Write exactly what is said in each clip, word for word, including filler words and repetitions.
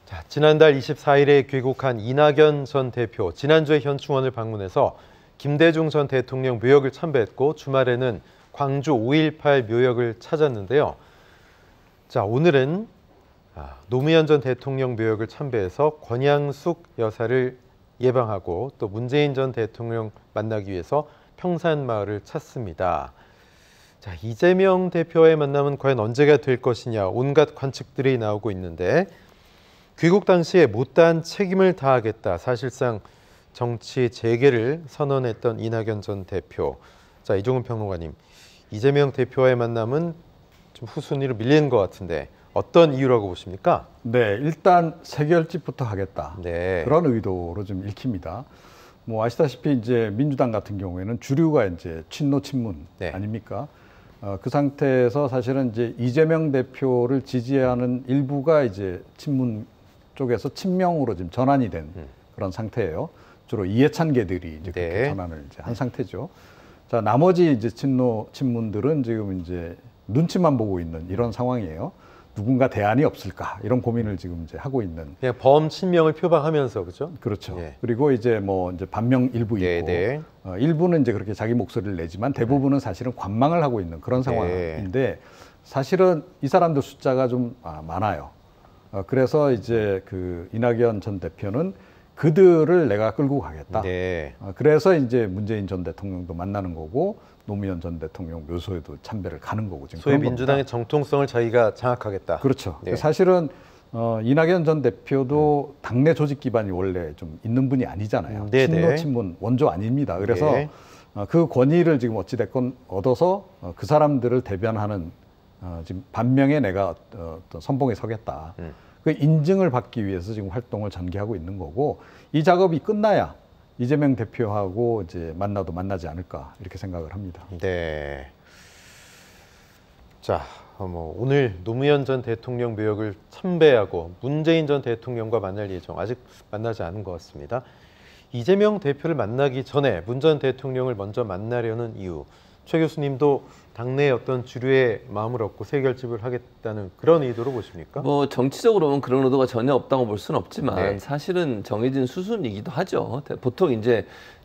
자, 지난달 이십사일에 귀국한 이낙연 전 대표, 지난주에 현충원을 방문해서 김대중 전 대통령 묘역을 참배했고 주말에는 광주 오일팔 묘역을 찾았는데요. 자, 오늘은 노무현 전 대통령 묘역을 참배해서 권양숙 여사를 예방하고 또 문재인 전 대통령 만나기 위해서 평산마을을 찾습니다. 자, 이재명 대표와의 만남은 과연 언제가 될 것이냐, 온갖 관측들이 나오고 있는데 귀국 당시에 못다한 책임을 다하겠다, 사실상 정치 재개를 선언했던 이낙연 전 대표. 자, 이종훈 평론가님, 이재명 대표와의 만남은 좀 후순위로 밀리는 것 같은데 어떤 이유라고 보십니까? 네, 일단 세결집부터 하겠다. 네. 그런 의도로 좀 읽힙니다. 뭐 아시다시피 이제 민주당 같은 경우에는 주류가 이제 친노 친문 네. 아닙니까? 어, 그 상태에서 사실은 이제 이재명 대표를 지지하는 일부가 이제 친문 쪽에서 친명으로 지금 전환이 된 음. 그런 상태예요. 주로 이해찬계들이 이제 그렇게 네. 전환을 이제 한 상태죠. 자, 나머지 이제 친노 친문들은 지금 이제 눈치만 보고 있는 이런 상황이에요. 누군가 대안이 없을까 이런 고민을 지금 이제 하고 있는. 그냥 범친명을 표방하면서 그죠? 그렇죠. 예. 그리고 이제 뭐 이제 반명 일부 있고 네네. 어, 일부는 이제 그렇게 자기 목소리를 내지만 대부분은 사실은 관망을 하고 있는 그런 상황인데 네. 사실은 이 사람들 숫자가 좀 아, 많아요. 어, 그래서 이제 그 이낙연 전 대표는 그들을 내가 끌고 가겠다. 네. 어, 그래서 이제 문재인 전 대통령도 만나는 거고 노무현 전 대통령 묘소에도 참배를 가는 거고 지금 소위 그런 민주당의 겁니다. 정통성을 자기가 장악하겠다. 그렇죠. 네. 사실은 어, 이낙연 전 대표도 당내 조직 기반이 원래 좀 있는 분이 아니잖아요. 음, 네네. 친노 친문 원조 아닙니다. 그래서 네. 어, 그 권위를 지금 어찌 됐건 얻어서 어, 그 사람들을 대변하는 어, 지금 반명에 내가 어, 어떤 선봉에 서겠다. 음. 그 인증을 받기 위해서 지금 활동을 전개하고 있는 거고 이 작업이 끝나야 이재명 대표하고 이제 만나도 만나지 않을까 이렇게 생각을 합니다. 네. 자, 어, 뭐 오늘 노무현 전 대통령 묘역을 참배하고 문재인 전 대통령과 만날 예정, 아직 만나지 않은 것 같습니다. 이재명 대표를 만나기 전에 문 전 대통령을 먼저 만나려는 이유, 최 교수님도 당내의 어떤 주류의 마음을 얻고 세결집을 하겠다는 그런 의도로 보십니까? 뭐 정치적으로는 그런 의도가 전혀 없다고 볼 수는 없지만 네. 사실은 정해진 수순이기도 하죠. 보통 이제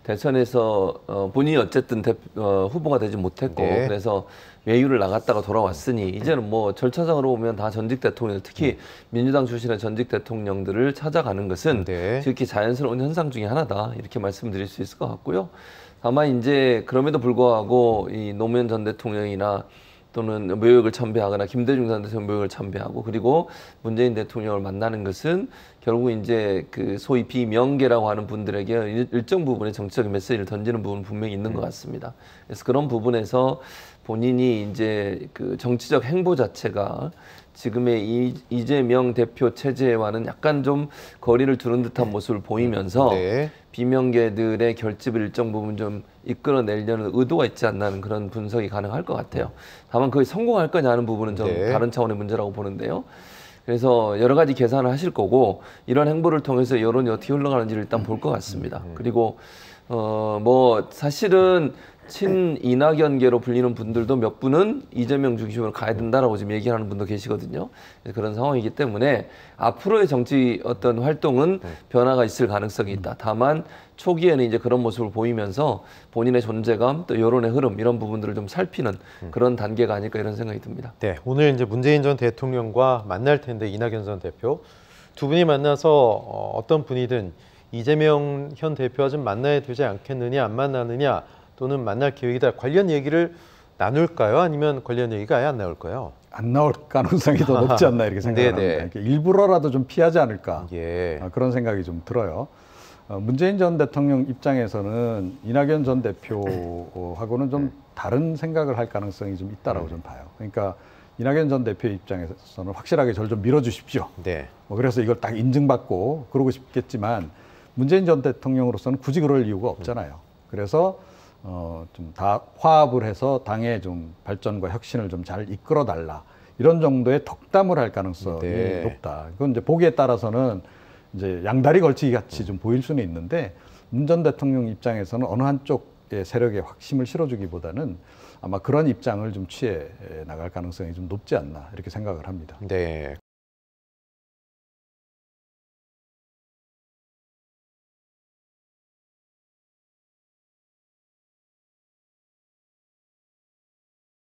대선에서 어 본인이 어쨌든 대, 어 후보가 되지 못했고 네. 그래서 외유를 나갔다가 돌아왔으니 이제는 뭐 절차상으로 보면 다 전직 대통령, 특히 음. 민주당 출신의 전직 대통령들을 찾아가는 것은 네. 지극히 자연스러운 현상 중에 하나다, 이렇게 말씀드릴 수 있을 것 같고요. 다만 이제 그럼에도 불구하고 이 노무현 전 대통령이나 또는 묘역을 참배하거나 김대중 전 대통령 묘역을 참배하고 그리고 문재인 대통령을 만나는 것은 결국 이제 그 소위 비명계라고 하는 분들에게 일정 부분의 정치적인 메시지를 던지는 부분은 분명히 있는 것 같습니다. 그래서 그런 부분에서 본인이 이제 그 정치적 행보 자체가 지금의 이, 이재명 대표 체제와는 약간 좀 거리를 두는 듯한 모습을 보이면서 네. 비명계들의 결집을 일정 부분 좀 이끌어내려는 의도가 있지 않나 하는 그런 분석이 가능할 것 같아요. 다만 그게 성공할 거냐 하는 부분은 좀 네. 다른 차원의 문제라고 보는데요. 그래서 여러 가지 계산을 하실 거고 이런 행보를 통해서 여론이 어떻게 흘러가는지를 일단 볼 것 같습니다. 그리고 어 뭐 사실은 친 이낙연계로 불리는 분들도 몇 분은 이재명 중심으로 가야 된다라고 지금 얘기하는 분도 계시거든요. 그런 상황이기 때문에 앞으로의 정치 어떤 활동은 변화가 있을 가능성이 있다. 다만 초기에는 이제 그런 모습을 보이면서 본인의 존재감 또 여론의 흐름 이런 부분들을 좀 살피는 그런 단계가 아닐까 이런 생각이 듭니다. 네, 오늘 이제 문재인 전 대통령과 만날 텐데 이낙연 전 대표 두 분이 만나서 어떤 분이든 이재명 현 대표와 좀 만나야 되지 않겠느냐, 안 만나느냐, 또는 만날 계획이다, 관련 얘기를 나눌까요? 아니면 관련 얘기가 아예 안 나올까요? 안 나올 가능성이 더 높지 않나 이렇게 생각합니다. 일부러라도 좀 피하지 않을까 예. 그런 생각이 좀 들어요. 문재인 전 대통령 입장에서는 이낙연 전 대표하고는 좀 다른 생각을 할 가능성이 좀 있다라고 좀 봐요. 그러니까 이낙연 전 대표 입장에서는 확실하게 저를 좀 밀어주십시오. 네. 뭐 그래서 이걸 딱 인증받고 그러고 싶겠지만 문재인 전 대통령으로서는 굳이 그럴 이유가 없잖아요. 그래서 어, 좀 다 화합을 해서 당의 좀 발전과 혁신을 좀 잘 이끌어 달라, 이런 정도의 덕담을 할 가능성이 네. 높다. 이건 이제 보기에 따라서는 이제 양다리 걸치기 같이 좀 보일 수는 있는데 문 전 대통령 입장에서는 어느 한쪽의 세력에 확심을 실어주기보다는 아마 그런 입장을 좀 취해 나갈 가능성이 좀 높지 않나 이렇게 생각을 합니다. 네.